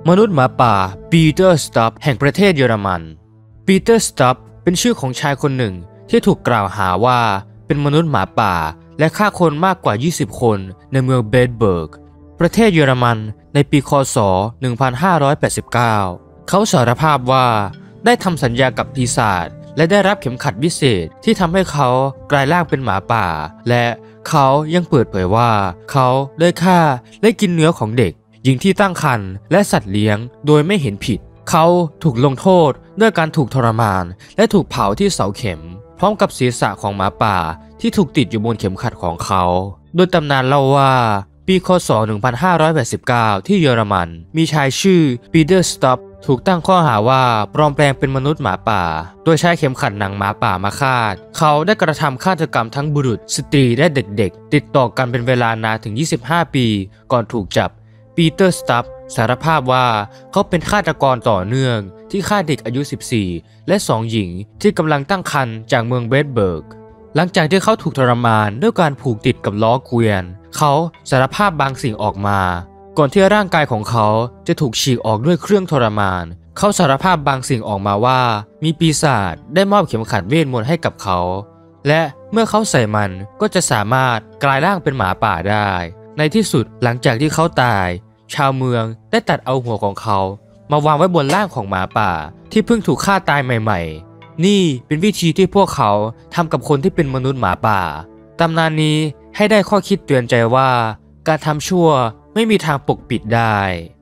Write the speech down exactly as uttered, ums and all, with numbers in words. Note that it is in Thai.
มนุษย์หมาป่าปีเตอร์สต็อปแห่งประเทศเยอรมันปีเตอร์สต็อปเป็นชื่อของชายคนหนึ่งที่ถูกกล่าวหาว่าเป็นมนุษย์หมาป่าและฆ่าคนมากกว่ายี่สิบคนในเมืองเบดเบิร์กประเทศเยอรมันในปีค.ศ. หนึ่งพันห้าร้อยแปดสิบเก้าเขาสารภาพว่าได้ทำสัญญากับปีศาจและได้รับเข็มขัดวิเศษที่ทำให้เขากลายร่างเป็นหมาป่าและเขายังเปิดเผยว่าเขาได้ฆ่าและกินเนื้อของเด็กหญิงที่ตั้งครรภ์และสัตว์เลี้ยงโดยไม่เห็นผิดเขาถูกลงโทษด้วยการถูกทรมานและถูกเผาที่เสาเข็มพร้อมกับศีรษะของหมาป่าที่ถูกติดอยู่บนเข็มขัดของเขาโดยตำนานเล่าว่าปีค.ศ. หนึ่งพันห้าร้อยแปดสิบเก้าที่เยอรมันมีชายชื่อปีเตอร์สต็อปถูกตั้งข้อหาว่าปลอมแปลงเป็นมนุษย์หมาป่าโดยใช้เข็มขัดหนังหมาป่ามาฆ่าเขาได้กระทำฆาตกรรมทั้งบุรุษสตรีและเด็กๆติดต่อกันเป็นเวลานานถึงยี่สิบห้าปีก่อนถูกจับปีเตอร์สต็อปสารภาพว่าเขาเป็นฆาตกรต่อเนื่องที่ฆ่าเด็กอายุสิบสี่และสองหญิงที่กำลังตั้งครรภ์จากเมืองเบดเบิร์กหลังจากที่เขาถูกทรมานด้วยการผูกติดกับล้อเกวียนเขาสารภาพบางสิ่งออกมาก่อนที่ร่างกายของเขาจะถูกฉีกออกด้วยเครื่องทรมานเขาสารภาพบางสิ่งออกมาว่ามีปีศาจได้มอบเข็มขัดเวทมนต์ให้กับเขาและเมื่อเขาใส่มันก็จะสามารถกลายร่างเป็นหมาป่าได้ในที่สุดหลังจากที่เขาตายชาวเมืองได้ตัดเอาหัวของเขามาวางไว้บนร่างของหมาป่าที่เพิ่งถูกฆ่าตายใหม่ๆนี่เป็นวิธีที่พวกเขาทำกับคนที่เป็นมนุษย์หมาป่าตำนานนี้ให้ได้ข้อคิดเตือนใจว่าการทำชั่วไม่มีทางปกปิดได้